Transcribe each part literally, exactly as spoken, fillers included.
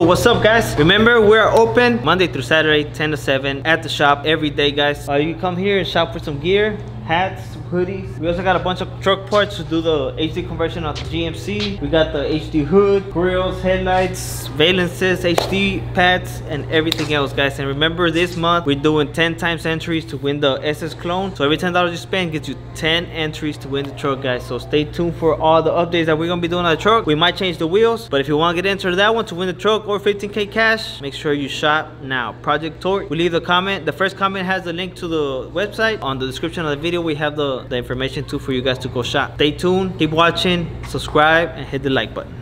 What's up, guys? Remember, we're open Monday through Saturday, ten to seven at the shop every day, guys. Uh, you come here and shop for some gear, hats, hoodies. We also got a bunch of truck parts to do the H D conversion on the G M C. We got the H D hood, grills, headlights, valences, H D pads, and everything else, guys. And remember, this month we're doing ten times entries to win the S S clone. So every ten dollars you spend gets you ten entries to win the truck, guys. So stay tuned for all the updates that we're gonna be doing on the truck. We might change the wheels, but if you want to get into that one to win the truck or fifteen K cash, make sure you shop now. Project Torque. We leave the comment. The first comment has the link to the website. On the description of the video, we have the the information too for you guys to go shop. Stay tuned, keep watching, subscribe, and hit the like button.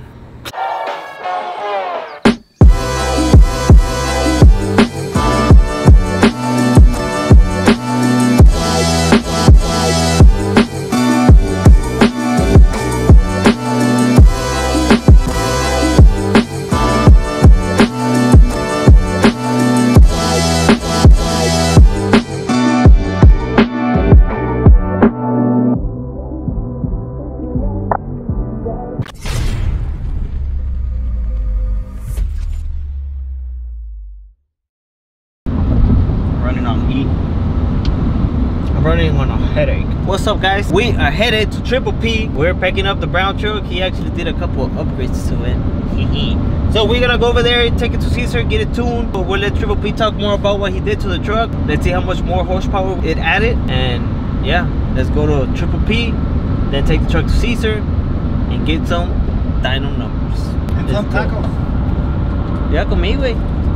Running on a headache. What's up, guys? We are headed to Triple P. We're picking up the brown truck. He actually did a couple of upgrades to it. So we're gonna go over there, take it to Caesar, get it tuned. But we'll let Triple P talk more about what he did to the truck. Let's see how much more horsepower it added. And yeah, let's go to Triple P, then take the truck to Caesar and get some dyno numbers. And some tacos. Ya comí, güey.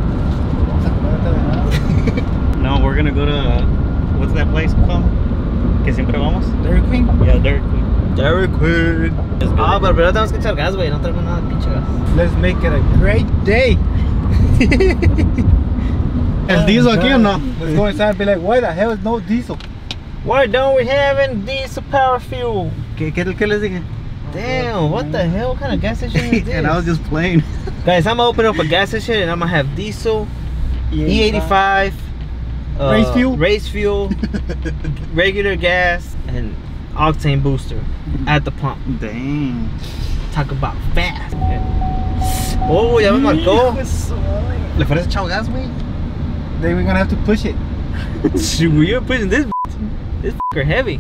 No, we're gonna go to what's that place called? Que siempre vamos? Dairy Queen? Yeah, Dairy Queen. Dairy Queen. Ah, pero primero tenemos que echar gas, güey. No tenemos nada de pinche gas. Let's make it a great day. ¿Es diesel aquí o no? Let's go inside and be like, why the hell is no diesel? Why don't we have any diesel power fuel? ¿Qué, qué, qué les dije? Damn, what the hell? What kind of gas station is this? And I was just playing. Guys, I'm gonna open up a gas station and I'm gonna have diesel, E eighty-five, uh, race fuel, race fuel, regular gas, and octane booster at the pump. Dang. Talk about fast. Oh, ya me marcó. ¿Le fueras echado gas, güey? Then we're gonna have to push it. You're pushing this. This f***er heavy.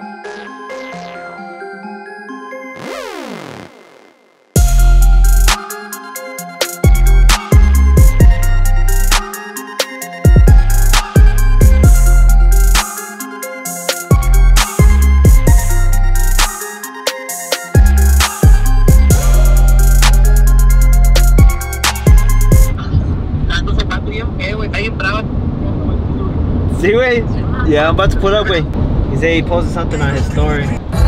See, wait. Yeah, I'm about to pull up, wait. He said he posted something on his story.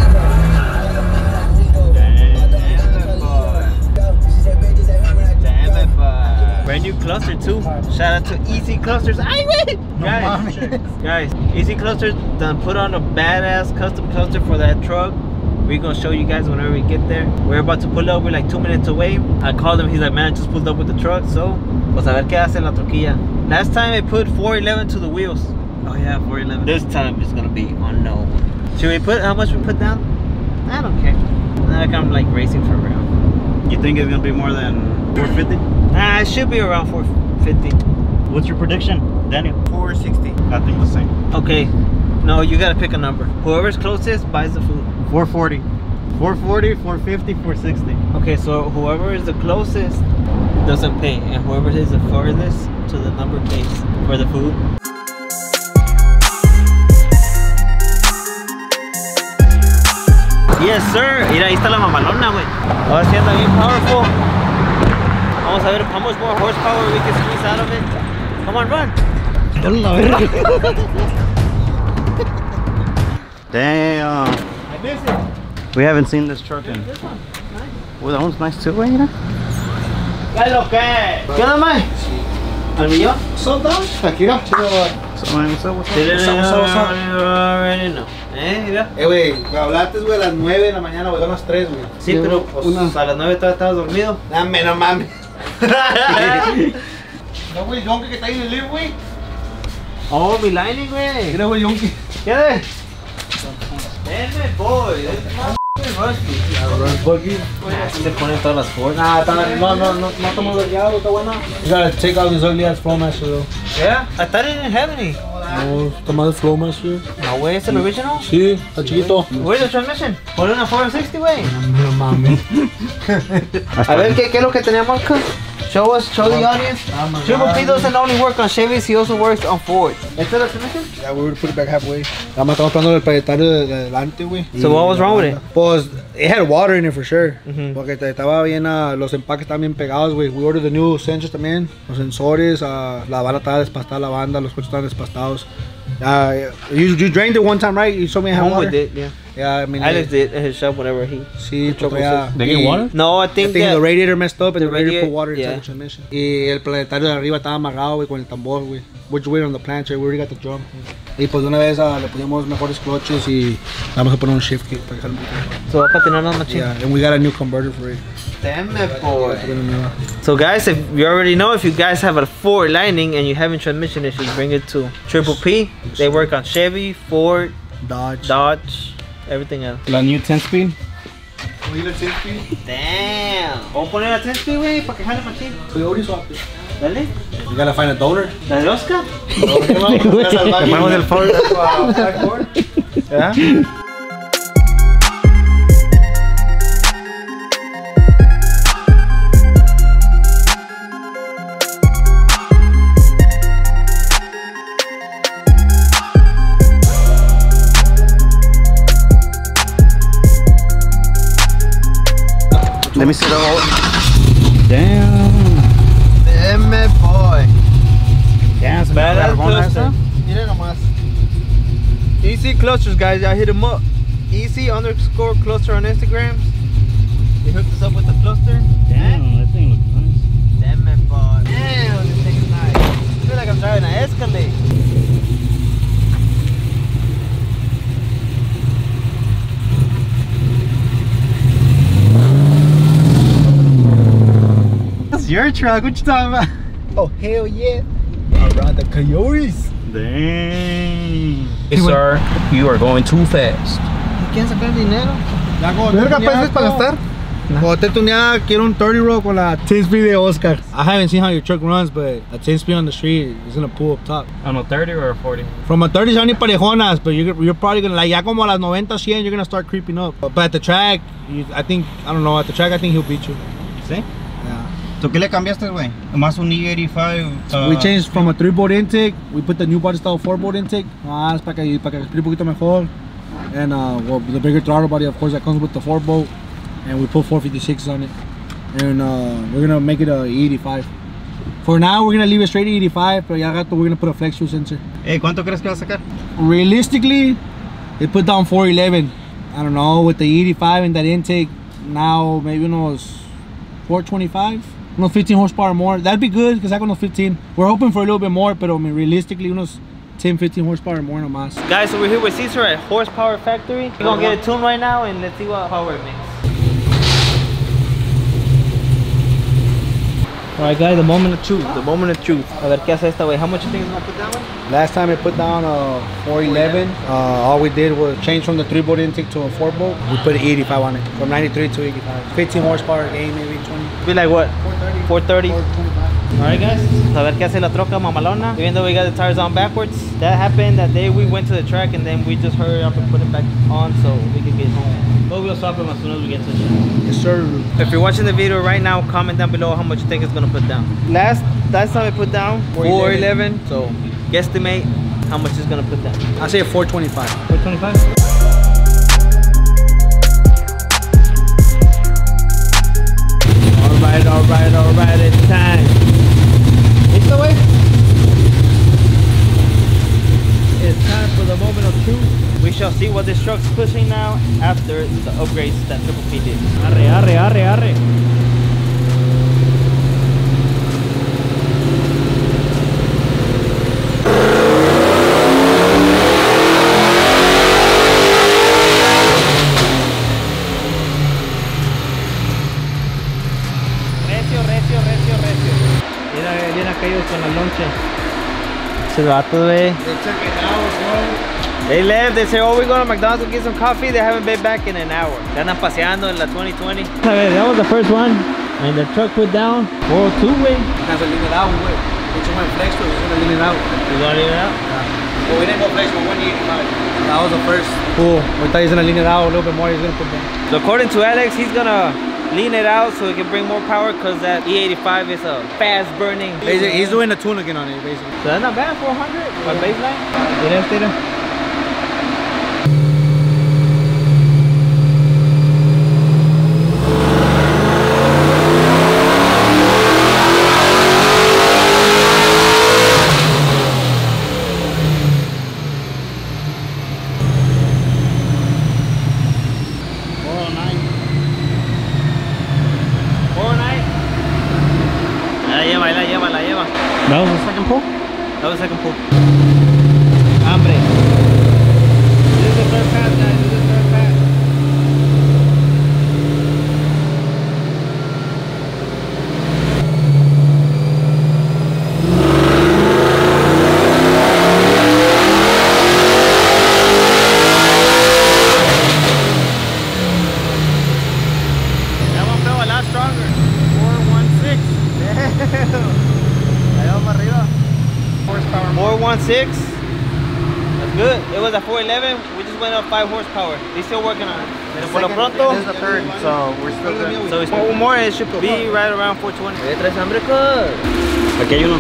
Brand new cluster too. Shout out to Easy Clusters. Ay, wait. Guys, guys, Easy Clusters done put on a badass custom cluster for that truck. We're gonna show you guys whenever we get there. We're about to pull up. We're like two minutes away. I called him. He's like, man, I just pulled up with the truck. So, pues a ver qué hace la troquilla. Last time I put four eleven to the wheels. Oh yeah, four eleven. This time it's gonna be unknown. Should we put how much we put down? I don't care. Like I'm like racing for real. You think it's gonna be more than four fifty? Nah, it should be around four fifty. What's your prediction, Daniel? four sixty. I think the same. Okay. No, you gotta pick a number. Whoever's closest buys the food. four forty. four forty, four fifty, four sixty. Okay, so whoever is the closest doesn't pay, and whoever is the furthest to the number pays for the food. Yes, sir. Mira, ahí está la mamalona, güey. Ahora sí anda bien powerful. Vamos a ver how much more horsepower we can squeeze out of it. Come on, run. Damn. I miss it. We haven't seen this truck in. This one. Nice. Well, that one's nice too, güey, you know? ¿Qué lo que? ¿Qué onda, Mike? ¿Al millón? Sold out? Aquí, mira. So, man, what's up, what's up? What's up, what's up, what's up? Already know. Eh, mira. Eh, güey, me hablaste, güey, a las nueve de la mañana, güey, son las tres, güey. Sí, pero pues, Una. a las nueve todavía estabas dormido. Dame, no mames. No, güey, Yonke que está ahí en el live, güey. Oh, mi lining, güey. Mira, güey, Yonke. ¿Qué de? Denme, boy. Rust buggy. Se ponen todas las Ford. Nah, está, no, no, no, no estamos bloqueados, está buena. You gotta take out these ugly ass Flowmaster though. Yeah, I thought it didn't have any. No, está más el Flowmaster. No way, it's an original. Sí, está chiquito. Where's the transmission? Ponle una four sixty, güey. No mames. A ver, ¿qué, qué es lo que teníamos acá? Show us, show the audience. Triple P doesn't only work on Chevys, he also works on Ford. ¿Esta es la transmission? Yeah, we would put it back halfway. Nada más estamos hablando del propietario de, de adelante, güey. So what was wrong with it? Pues, it had water in it for sure. Mhm. Porque te- estaba bien, uh, los empaques estaban bien pegados, güey. We ordered the new sensors también. Los sensores, uh, la banda estaba despastada, la banda, los coches estaban despastados. Uh, you, you drained it one time, right? You told me it had Home water. with it, yeah. Yeah, I mean, Alex did at his shop whenever he. sí, the trouble traía- They get y- water? No, I I think, think that the radiator messed up and the the radiator radiator- put water inside yeah. the transmission. Y el planetario de arriba estaba amarrado, güey, con el tambor, güey. Which we're on the plancher, we already got the drum. Y pues de una vez uh, le pusimos mejores clutches y vamos a poner un shift kit para dejar un poquito. so va a patinar más machín. Yeah, and we got a new converter for it. Damn it, boy. Una nueva. So guys, if you already know, if you guys have a Ford Lightning and you're having transmission issues, bring it to Triple P. They work on Chevy, Ford, Dodge. Dodge, everything else. La new ten speed. Damn. Vamos a poner a ten speed, güey, para que jale machín. We already swapped it. Dale. You gotta find a donor. ¿La de Oscar? Hermano del Ford. Yeah. Let me see the whole. Damn. Damn it, boy. Damn, se me Badass carbona cluster. esa. Mira nomás. Easy clusters, guys. Y'all hit him up. Easy underscore cluster on Instagram. They hooked us up with the cluster. Damn, that thing looks nice. Damn it, boy. Damn, this thing is nice. I feel like I'm driving an Escalade. That's your truck. What you talking about? Oh, hell yeah. Around the Coyotes. Dang. Hey, sir, you are going too fast. ¿Quieren sacar dinero? Ya cuando Verga, esté pues, es para tuneado, gastar. Cuando esté tuneada, quiero un thirty roll con la ten speed de Oscar. I haven't seen how your truck runs, but a ten speed on the street is gonna pull up top. On a thirty or a forty? From a thirty son ni parejonas, but you're, you're probably gonna, like, ya como a las ninety, one hundred, you're gonna start creeping up. But at the track, you, I think, I don't know, at the track, I think he'll beat you. ¿Sí? Yeah. ¿Tú qué le cambiaste, güey? Más un E eighty-five. Uh, We changed from a three bolt intake, we put the new body style four bolt intake. Ah, es para que, para que respire un poquito mejor. And uh, well, the bigger throttle body, of course, that comes with the four bolt. And we put four fifty-six on it. And uh, we're gonna make it a E eighty-five. For now, we're gonna leave it straight E eighty-five, but ya gato, we're gonna put a flex fuel sensor. Hey, ¿cuánto crees que va a sacar? Realistically, they put down four eleven. I don't know, with the E eighty-five and that intake, now maybe unos four twenty-five. Unos fifteen horsepower more. That'd be good, because I got unos fifteen. We're hoping for a little bit more, but I mean, realistically, unos ten, fifteen horsepower more no más. Guys, so we're here with Cesar at Horsepower Factory. We're gonna get it tuned right now and let's see what power it makes. Alright guys, the moment of truth, the moment of truth. A ver qué hace esta way. How much you think it's gonna put down? Last time it put down a four eleven. Uh, all we did was change from the three bolt intake to a four bolt. We put an eighty-five on it, from ninety-three to eighty-five. fifteen horsepower gain, maybe twenty. Be like what? four thirty. four twenty-five. Alright guys, a ver qué hace la troca mamalona. Even though we got the tires on backwards, that happened that day we went to the track and then we just hurried up and put it back on so we could get home. But we'll swap them as soon as we get to the shop. Yes, sir. If you're watching the video right now, comment down below how much you think it's gonna put down. Last last time I put down four eleven, so guesstimate how much it's gonna put down. I say four twenty-five. four twenty-five. Alright, alright, alright, it's time. ¿Listo, güey? It's time for the moment of truth. We shall see what this truck's pushing now after the upgrades that Triple P did. Arre, arre, arre, arre. Recio, recio, recio, recio. Mira, viene aquellos con la lonche. Se va todo, güey. They took it out, bro. They left, they say, oh, we're going to McDonald's to get some coffee. They haven't been back in an hour. Se andan paseando en la twenty twenty. A ver, that was the first one. And the truck put down four oh two, güey. Gasolina down, güey. It's one flex, so it's gonna lean it out. You gonna leave it out? Yeah. Well, we didn't go flex, but one eighty-five. That was the first. Cool. Ahorita he's gonna lean it out a little bit more. He's gonna put down. So according to Alex, he's gonna lean it out so it can bring more power because that E eighty-five is a fast burning. Basically, he's doing the tune again on it, basically. So that's not bad, four hundred for baseline. Mira, mira. That was the second pull? That was the second pull. Hambre. This is the third pass, guys. This is the third pass. That one felt a lot stronger. four one six. Damn. four one six. That's good. It was a four eleven. We just went up five horsepower. They're still working on it. Por lo pronto. This is the third, so we're still good. So it's one more and it should be right around four twenty. ¿Traes hambre, cuz? Aquí hay uno.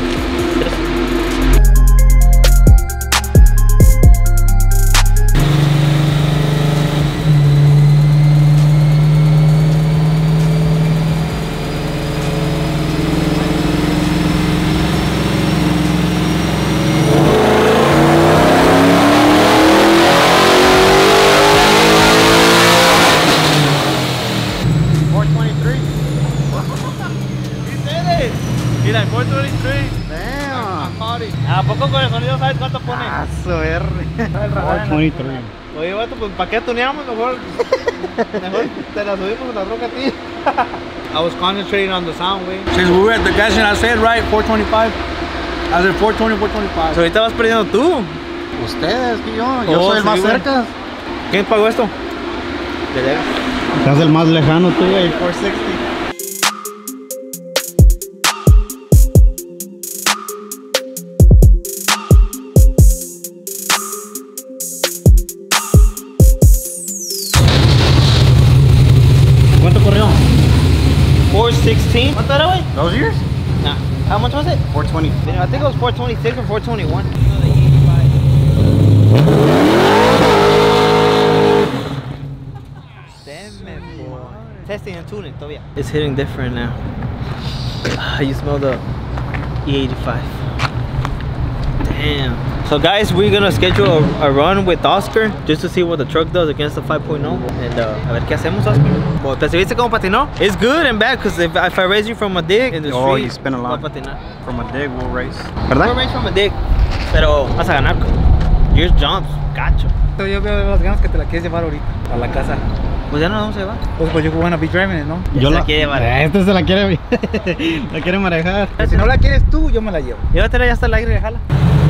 four twenty-three. Damn. ¿A poco con el sonido sabes cuánto pone? Ah, four twenty-three. Oye, vato, pues ¿para qué tuneamos? Mejor, mejor te la subimos la troca a ti. I was concentrating on the sound, way. Since we were at the gas station, I said, right, four twenty-five. I said four twenty, four twenty-five. So ahorita vas perdiendo tú. Ustedes, que yo. Yo Oh, soy el sí, más güey. cerca. ¿Quién pagó esto? ¿De Vegas? Estás el más lejano tú, güey. four sixty. ¿Cuánto corrió? four sixteen. ¿Cuánto era, güey? Those years? Nah. How much was it? four twenty. I think it was four twenty-six or four twenty-one. Testing and tuning todavía. It's hitting different now. Ah, you smell the E eighty-five. Damn. So guys, we're gonna schedule a, a run with Oscar just to see what the truck does against the five point oh. And uh, a ver qué hacemos, Oscar. Well, ¿te viste cómo patinó? It's good and bad because if, if I raise you from a dig in the Oh, street, you spin a lot. voy a patinar. From a dig, we'll race. We'll ¿Verdad? race from a dig, pero vas a ganar. Yours jumps, gacho. Yo veo las ganas que te la quieres llevar ahorita a la casa. Pues ya no vamos a llevar. Pues, pues yo wanna be driving it, ¿no? Yo la quiero llevar. Este se la quiere, la quiere manejar. Si no la quieres tú, yo me la llevo. Llévatela ya hasta el aire, déjala.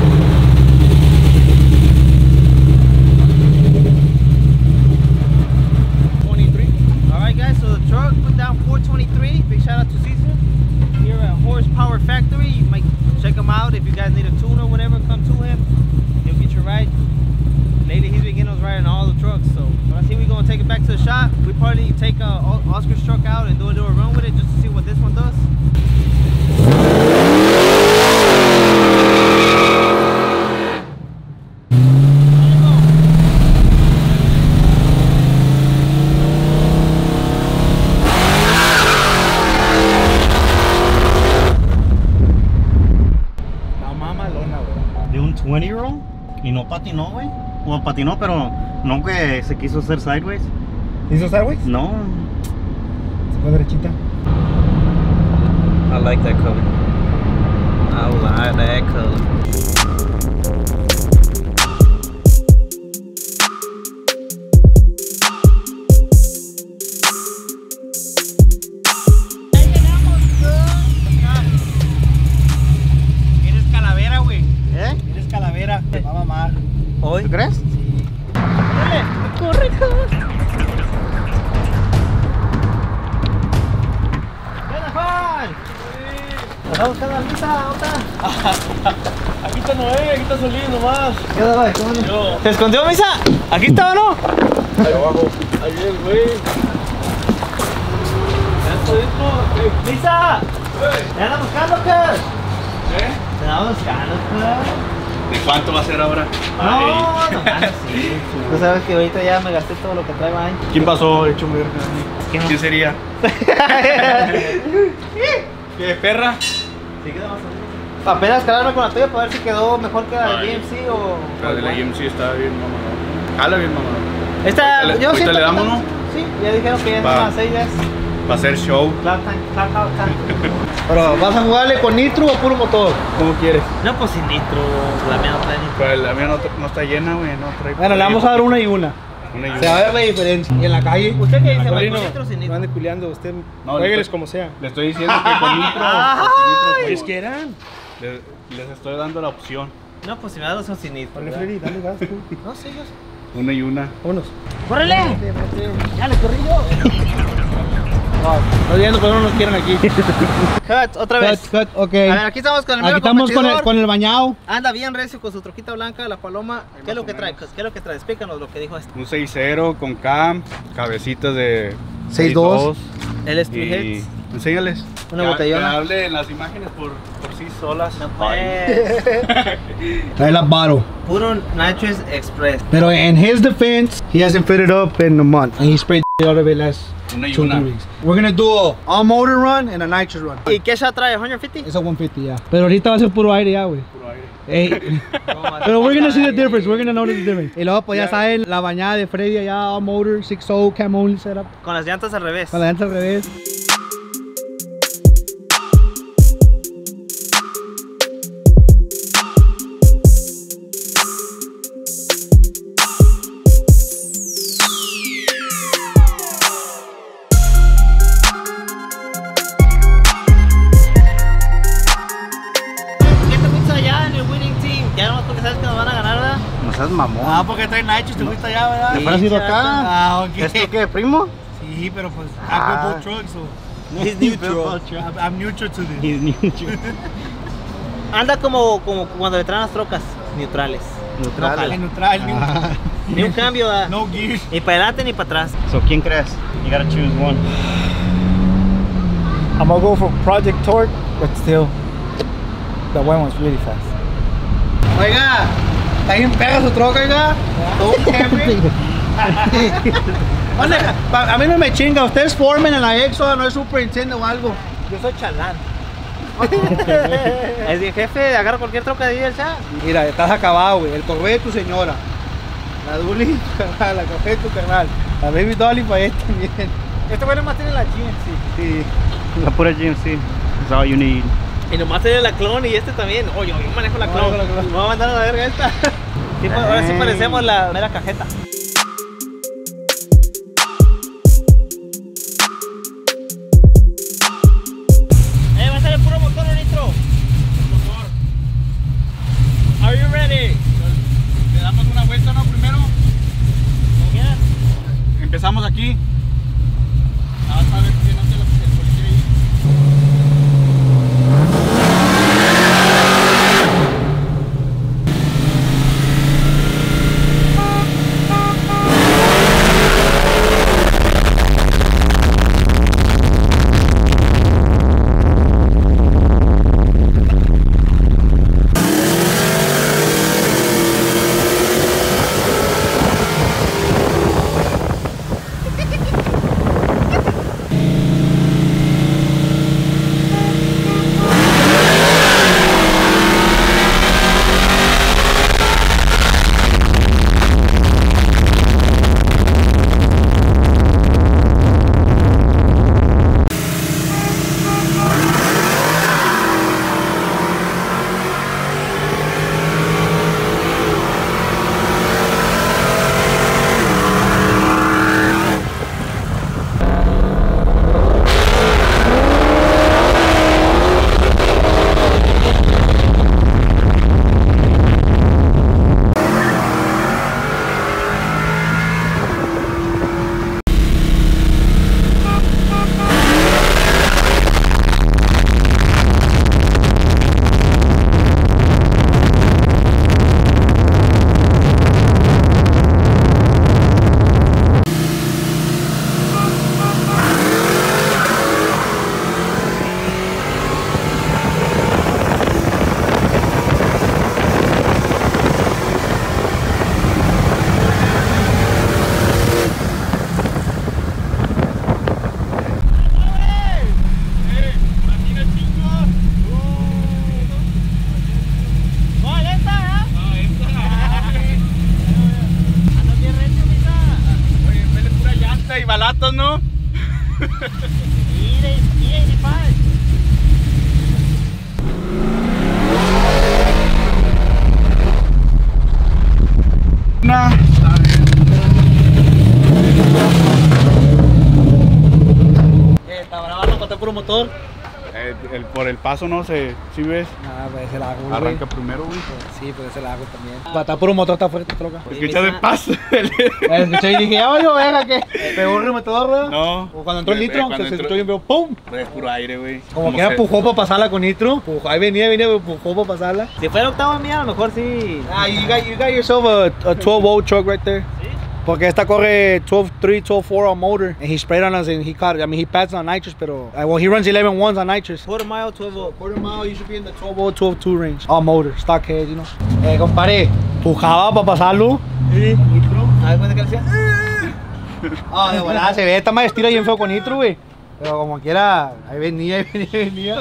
twenty-three. Alright guys, so the truck put down four twenty-three. Big shout out to Caesar. Here at Horsepower Factory. You might check him out if you guys need a tune or whatever, come to him. He'll get you right. Lately he's been getting us right on all the trucks, so I think we're gonna take it back to the shop. We probably need to take uh, Oscar's truck out and do a little run with it just to see what this one does. La mamalona, güey. De un twenty year old y no patinó, güey. O patinó, pero no que se quiso hacer sideways. ¿Hizo sideways? No. Se fue derechita. I like that color. I like that color. Eres calavera, güey. ¿Eh? Eres calavera. Te va a mamar. ¿Hoy? ¿Tú crees? Sí. ¿Estás buscando a Lisa? ¿Dónde está? Aquí está Noé, aquí está Solís nomás. ¿Qué onda, güey? ¿Cómo no? ¿Se escondió, Misa? ¿Aquí está o no? Ahí abajo. Ahí el güey. ¡Lisa! ¿Me andan buscando, qué? ¿Eh? ¿Me andan buscando, qué? ¿De cuánto va a ser ahora? No, no mames, sí. Tú sabes que ahorita ya me gasté todo lo que traigo ahí. ¿Quién pasó? He hecho verga. ¿Quién no? ¿Quién sería? ¿Qué, perra? Sí, queda más o menos. Apenas calarme con la tuya para ver si quedó mejor que la de G M C o... La de la G M C está bien, mamá. Jala bien, mamá. Esta, Ahorita le- yo ahorita siento le que damos, está- ¿no? Sí, ya dijeron que ya no Va. van a seis días. Va a ser show. Cloud time, cloud, cloud time. Pero, ¿vas a jugarle con nitro o puro motor? ¿Cómo quieres? No, pues sin nitro, la mía no trae nitro. Pero la mía no, tra- no está llena, güey. No trae. Bueno, le vamos a dar una y una. Una y Se va a una. ver la diferencia. Y en la calle. ¿Usted qué dice, Sobrino, güey? ¿Con nitro o sin no nitro? ande culiando, usted No, juegueles le- como sea. Le estoy diciendo que con nitro. Ay. con Pues nitro, quieran. pues, les, les estoy dando la opción. No, pues si me das dos son sin nitro. Ponle ¿verdad? Freddy, dale gas tú. No, sí, yo sé. Una y una. Vámonos. ¡Córrele! ¡Ya le corrí yo! No, no viendo, pero no nos quieren aquí. Cut, otra vez. Cut, cut, ok. A ver, aquí estamos con el Aquí mero estamos con el, competidor. con el bañado. Anda bien recio con su troquita blanca, la paloma. ¿Qué es lo que trae? ¿Qué es lo que trae? Explícanos lo que dijo este. Un seis cero con cam, cabecitas de seis dos. Él es Three Y Hits. enséñales. Una Que- botellona. Que hable en las imágenes por, por sí solas. No pues. Trae la bottle. Puro Nitrous Express. Pero in his defense, he hasn't fitted up in a month. And he sprayed the out of it last Una y two, una. three weeks. We're gonna do a all motor run and a nitrous run. ¿Y qué shot trae? ¿ciento cincuenta? Es a one fifty, ya. Pero ahorita va a ser puro aire ya, güey. Puro aire. Ey. Pero we're gonna see the difference. We're gonna notice the difference. Y luego, pues ya saben, la bañada de Freddy allá, all motor, six oh, cam only setup. Con las llantas al revés. Con la llanta al revés. ¿Qué te fuiste allá en el winning team? Ya no porque sabes que nos van a ganar, ¿verdad? No seas mamón. Ah, porque trae nitrous, te fuiste allá, ¿verdad? Sí, ¿Habrás ido chato. acá? Ah, ok. ¿Esto qué, primo? Sí, pero pues, Ah. I built both trucks, so. He's neutral. I'm, I'm neutral to this. Anda como, como cuando le traen las trocas neutrales. Neutrales. No jala. En neutral, Ah. Ni un cambio, ¿verdad? no gears. Ni para adelante ni para atrás. So, ¿quién crees? You gotta choose one. I'm gonna go for Project Torque, but still, the white one's really fast. Oiga, está bien pega su troca, oiga. Todo un jefe. Oye, pa- a mí no me chinga, usted es foreman en la Exo, no es superintendente o algo. Yo soy chalán. Es el jefe, agarra cualquier troca de ahí del chat. Mira, estás acabado, güey. El Corvette de tu señora. La Duli, tu carnal, la Café de tu carnal. La Baby Dolly para él también. Este güey nomás tiene la G M C. Sí. La pura G M C. That's all you need. Y nomás tiene la clon y este también. Oye, yo manejo la No, clon. manejo la clon. Me voy a mandar a la verga esta. Sí, pues, ahora sí parecemos la mera cajeta. Eh, va a ser el puro motor o nitro. Motor. Are you ready? Le damos una vuelta, ¿no? Primero. Como quieras. Empezamos aquí. Vamos a ver que no se lo el policía ahí. ratos, ¿no? Nah. Eh, ¿está grabando con puro motor? El, el, por el paso, no sé, si ves. Ah, pues ese la hago, güey. Arranca primero, güey. Sí, pues ese la hago también. Está puro motor, está fuerte, troca. Escuchas el paso. Escuché y dije, ya vaya, venga, ¿qué? ¿Pegó el remetedor, verdad? No. O cuando entró el nitro, Cuando se entró- escuchó y veo ¡pum! Es puro aire, güey. Como que era empujó para pasarla con nitro. Empujó, ahí venía, venía, empujó para pasarla. Si fuera octava mía, a lo mejor sí. Ah, you got, you got yourself a, a twelve volt truck right there. Porque esta corre twelve three, twelve four on motor. And he sprayed on us and he caught it. I mean, he pads on nitrous, pero... Uh, well, he runs eleven ones on nitrous. Quarter mile, twelve volt. Quarter mile, you should be in the twelve volt, twelve two range. On motor, stock head, you know. Eh, compadre, pujaba para pasarlo. Sí, nitro. A ver, cuenta que le decía. Ah, de volada se ve, esta más estira bien feo con nitro, güey. Pero como quiera, ahí venía, ahí venía, ahí venía.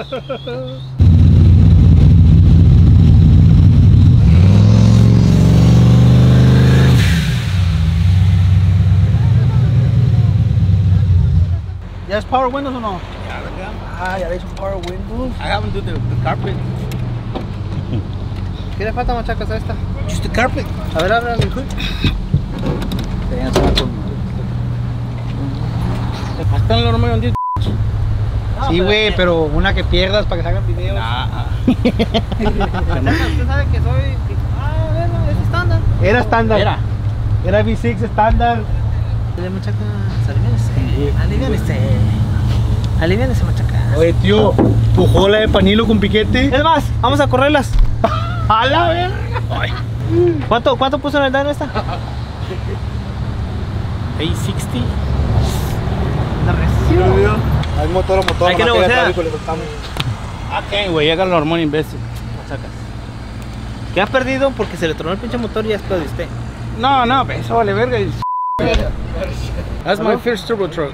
¿Ya es power windows o no? Ah, ya le hizo power windows. I haven't do the, the carpet. ¿Qué le falta, machacas, a esta? Just the carpet. A ver, abre el hood. Hasta en el normal un Sí, güey, pero una que pierdas para que salgan videos. Usted sabe que soy. Ah, bueno, es estándar. Era estándar. Era. Era V seis estándar. Dile, machacas, aliviánese. Aliviánese. Aliviánese, machacas. Oye, tío, pujola de panilo con piquete. Es más, vamos a correrlas. A la verga. ¿Cuánto, cuánto puso en el daño esta? eight sixty. Hay motor, motor. Hay que nomás negociar. de plástico, le soltamos. Ok, güey, llega el hormón imbécil. Machacas. ¿Qué ha perdido? Porque se le tronó el pinche motor y ya es pedo de usted. No, no, pero eso vale verga. That's my first turbo truck.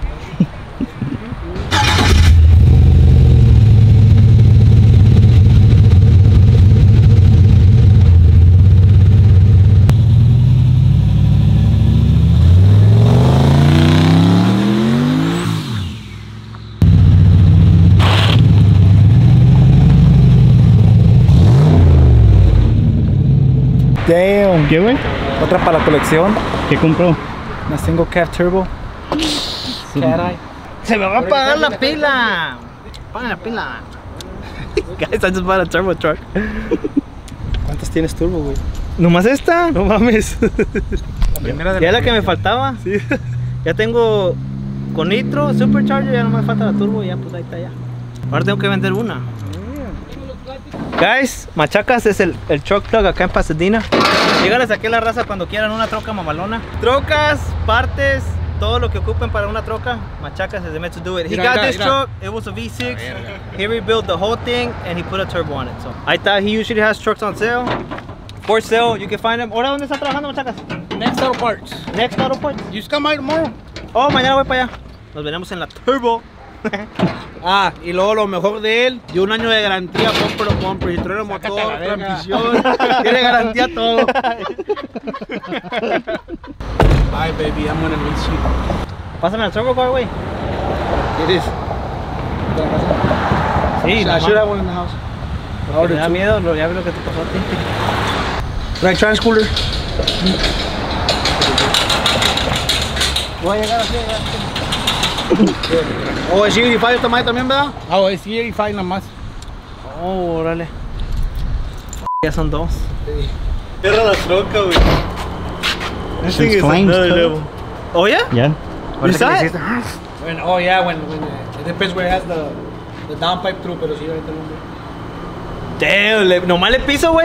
Damn. ¿Qué, güey? Otra para la colección. ¿Qué compró? Una single cab turbo. Cat eye. Se me va a apagar la pila. Apaga la pila. Guys, I just bought a turbo truck. ¿Cuántas tienes turbo, güey? ¿Nomás esta? No mames. La primera de Ya es la que me faltaba. Sí. Ya tengo con nitro, supercharger, ya no me falta la turbo, ya pues ahí está ya. Ahora tengo que vender una. Guys, Machacas es el, el truck plug acá en Pasadena. Díganles aquí a la raza cuando quieran una troca mamalona. Trocas, partes, todo lo que ocupen para una troca, Machacas is the man to do it. He Mira, got mira, this mira. truck, it was a V six. He rebuilt the whole thing and he put a turbo on it. So I thought he usually has trucks on sale. For sale, you can find them. ¿Ahora dónde está trabajando, Machacas? Next Auto Parts. Next Auto Parts. You just come by tomorrow. Oh, mañana voy para allá. Nos veremos en la turbo. Ah, y luego lo mejor de él, dio un año de garantía, bumper to bumper, si truena el Sácate motor, la verga. transmisión, tiene garantía todo. Bye, baby, I'm gonna miss you. Pásame el turbo car, güey. It is. Sí, I no should have mames. one in the house. Porque me da miedo, lo- ya vi lo que te pasó a ti. Right transcooler. Voy a llegar así, ya. Oh, el C ochenta y cinco está mal también, ¿verdad? Ah, güey, sí, eighty-five nada más. Oh, órale. Ya son dos. Cierra la troca, güey. This thing is another level. Oh, yeah? Yeah. You saw it? When, oh, yeah, when, when uh, it depends where it has the, the downpipe through, pero sí, ahorita no. Damn, le, nomás le piso, güey.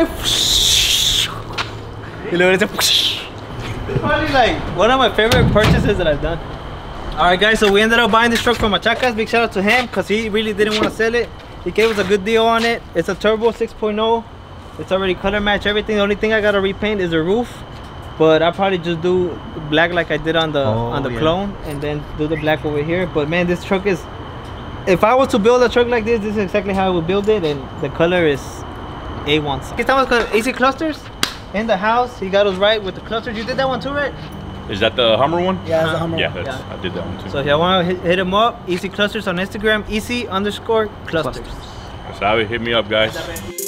Y luego dice. Probably like one of my favorite purchases that I've done. Alright guys, so we ended up buying this truck from Machacas. Big shout out to him because he really didn't want to sell it. He gave us a good deal on it. It's a turbo six point oh. It's already color match everything. The only thing I gotta repaint is the roof. But I'll probably just do black like I did on the Oh, on the yeah. clone and then do the black over here. But man, this truck is, if I was to build a truck like this, this is exactly how I would build it, and the color is A one. Aquí estamos con A C clusters in the house. He got us right with the clusters. You did that one too, right? Is that the Hummer one? Yeah, it's a Hummer. Yeah, one. that's, I did that one too. So if y'all want to hit, hit him up, Easy Clusters on Instagram, easy underscore clusters. Sabe, hit me up, guys.